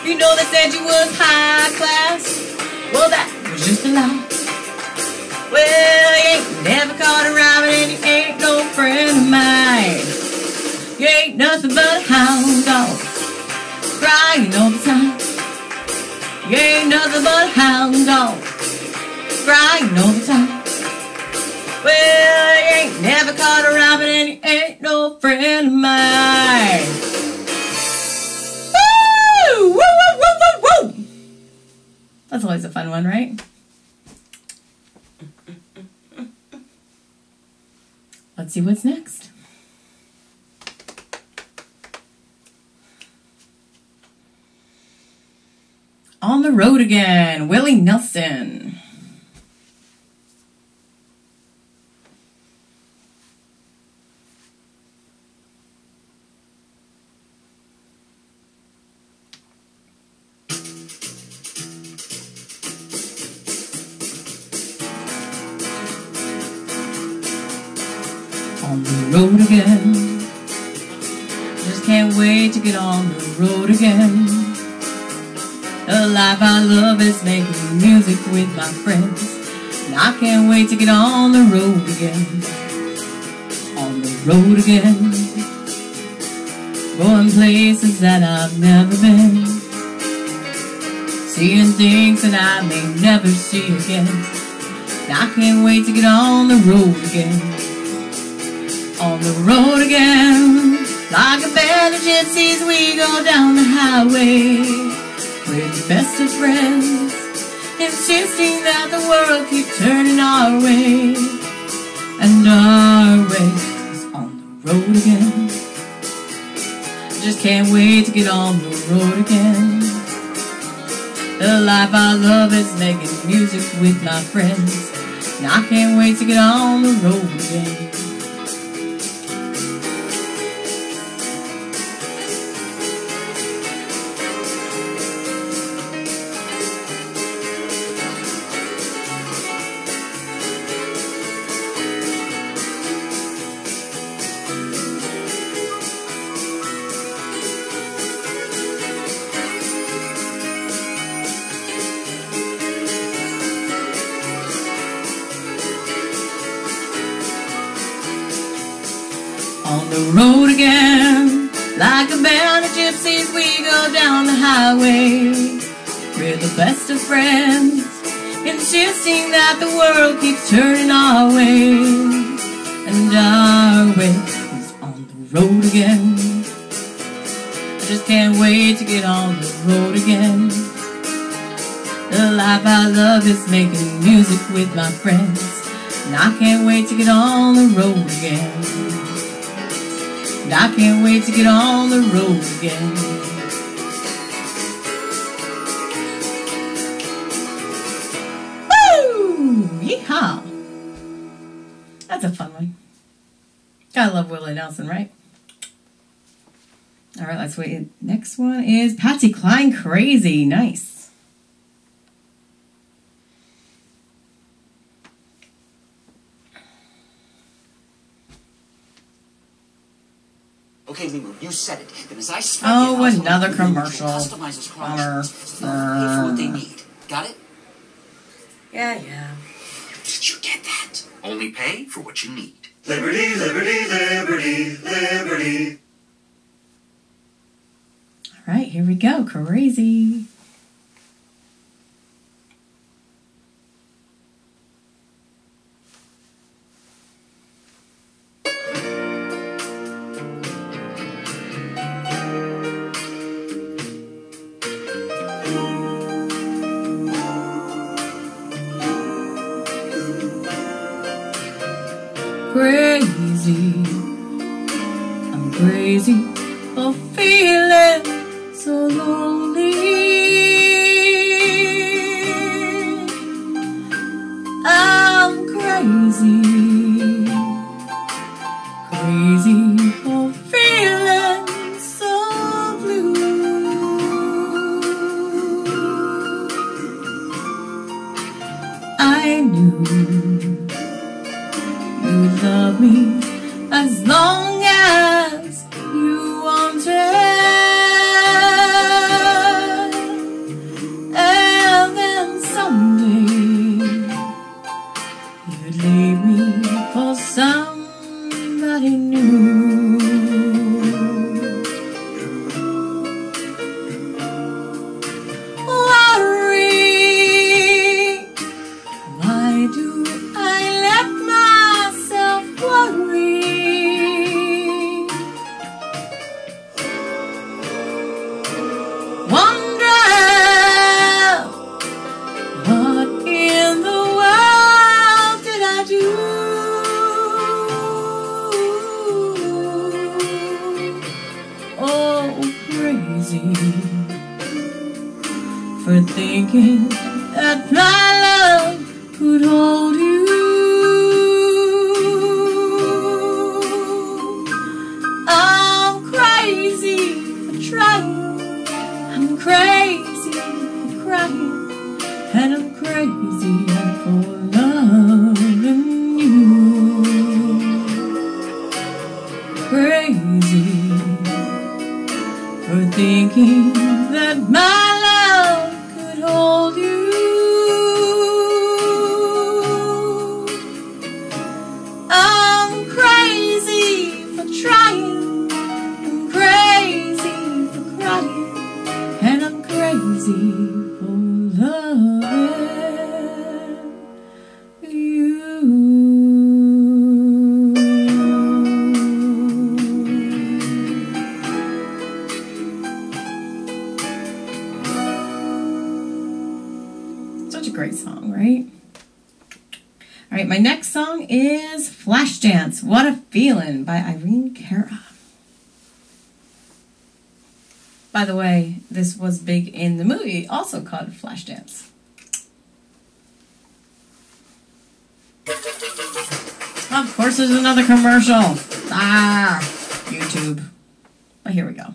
You know they said you was high class. Well, that was just a lie. Well, you ain't never caught a rabbit and you ain't no friend of mine. You ain't nothing but a hound dog, crying all the time. You ain't nothing but a hound dog, crying all the time. Well, you ain't never caught a rabbit and you ain't no friend of mine. Woo! Woo, woo, woo, woo, woo! That's always a fun one, right? Let's see what's next. On the Road Again, Willie Nelson. On the road again, just can't wait to get on the road again. The life I love is making music with my friends, and I can't wait to get on the road again. On the road again, going places that I've never been, seeing things that I may never see again. And I can't wait to get on the road again. On the road again, like a band of gypsies, we go down the highway. We're the best of friends, insisting that the world keep turning our way. And our way is on the road again. Just can't wait to get on the road again. The life I love is making music with my friends, and I can't wait to get on the road again. On the road again, like a band of gypsies, we go down the highway. We're the best of friends, insisting that the world keeps turning our way. And our way is on the road again. I just can't wait to get on the road again. The life I love is making music with my friends, and I can't wait to get on the road again. And I can't wait to get on the road again. Woo! Yeehaw! That's a fun one. Gotta love Willie Nelson, right? Alright, let's wait. Next one is Patsy Cline, Crazy. Nice. Okay, Lulu, you said it. Then as I oh, another commercial. Customizes chronologies so they'll pay for what they need. Got it? Yeah. Did you get that? Only pay for what you need. Liberty, liberty, liberty, liberty. All right, here we go. Crazy. Crazy, I'm crazy for feeling so lonely. I'm crazy, crazy for feeling so blue. I knew you'd love me as long as you wanted. for thinking that my love could hold you. I'm crazy for trying, I'm crazy for crying, and I'm crazy for loving you. Crazy for thinking that my love could hold you. I'm crazy for trying, I'm crazy for crying, and I'm crazy for loving you. Such a great song, right? All right, my next song is Flashdance, What a Feeling by Irene Cara. By the way, this was big in the movie, also called Flashdance. Of course, there's another commercial. YouTube. But here we go.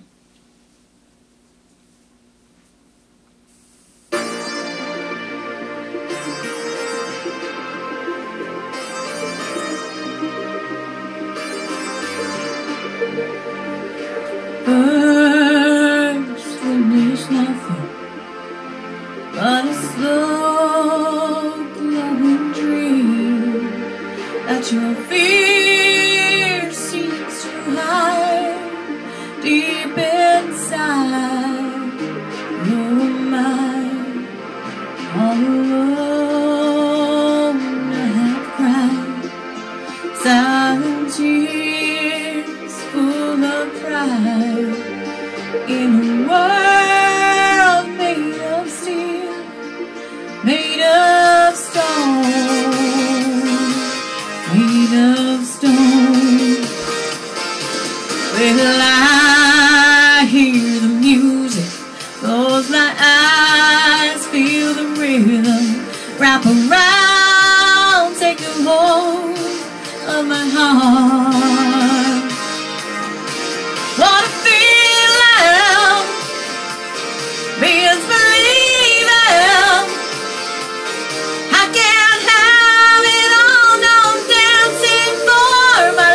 First, when there's nothing but a slow glowing dream that your fear seems to hide deep inside your mind. All alone I have cried silent tears full of pride in a world made of steel, made of stone, made of stone. When I hear the music, close my eyes, feel the rhythm, wrap around, take a hold of my heart. What a feeling, means believing. I can't have it all, no, I'm dancing for my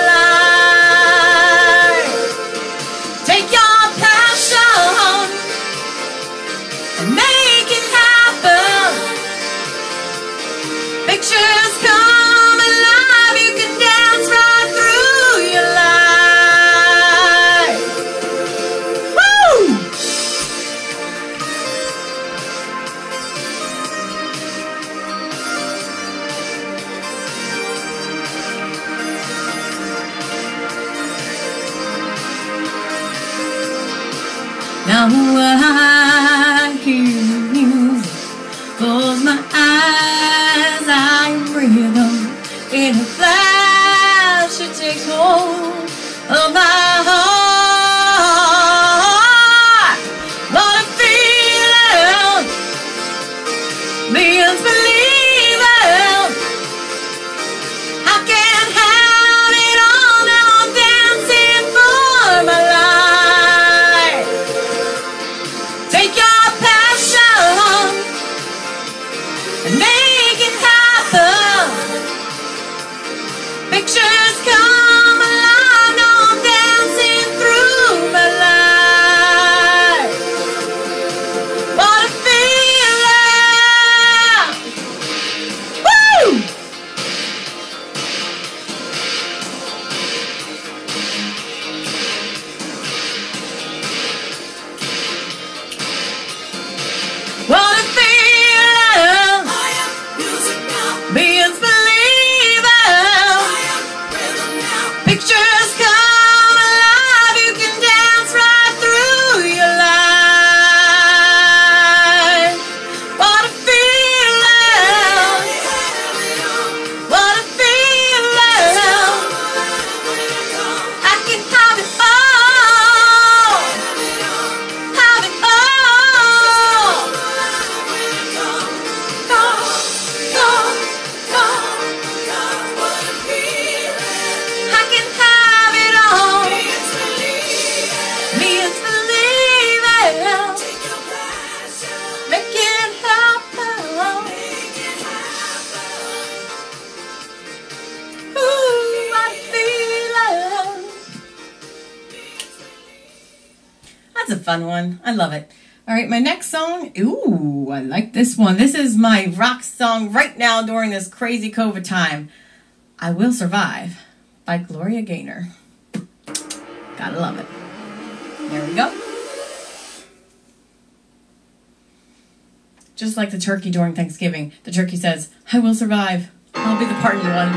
life. Take your passion and make it happen. Pictures come alive, you can dance right through your life. Woo! Now I hear the music, close my eyes, I am rhythm. In a flash it takes hold of my heart. What a feeling, means believing. I can't have it all, now I'm dancing for my life. fun one. I love it. All right, my next song. Ooh, I like this one. This is my rock song right now during this crazy COVID time. I Will Survive by Gloria Gaynor. Gotta love it. There we go. Just like the turkey during Thanksgiving, the turkey says, I will survive. I'll be the pardoned one.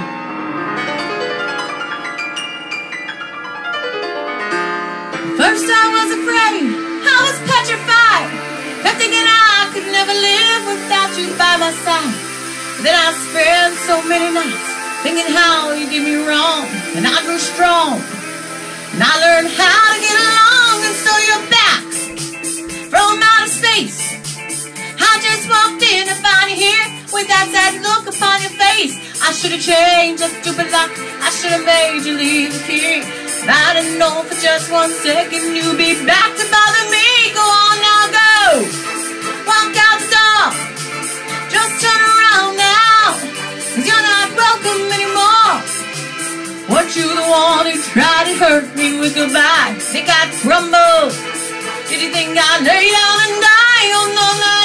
First I was afraid, I was petrified, kept thinking I could never live without you by my side. Then I spent so many nights thinking how you did me wrong, and I grew strong, and I learned how to get along, and so you're back from outer space. I just walked in to find you here with that sad look upon your face. I should have changed that stupid lock, I should have made you leave the key. But I didn't know for just 1 second you'd be back to bother me. Go on now, go, walk out the door, just turn around now, 'cause you're not welcome anymore. Weren't you the one who tried to hurt me with goodbye? Think I'd crumble? Did you think I'd lay down and die? Oh no, no.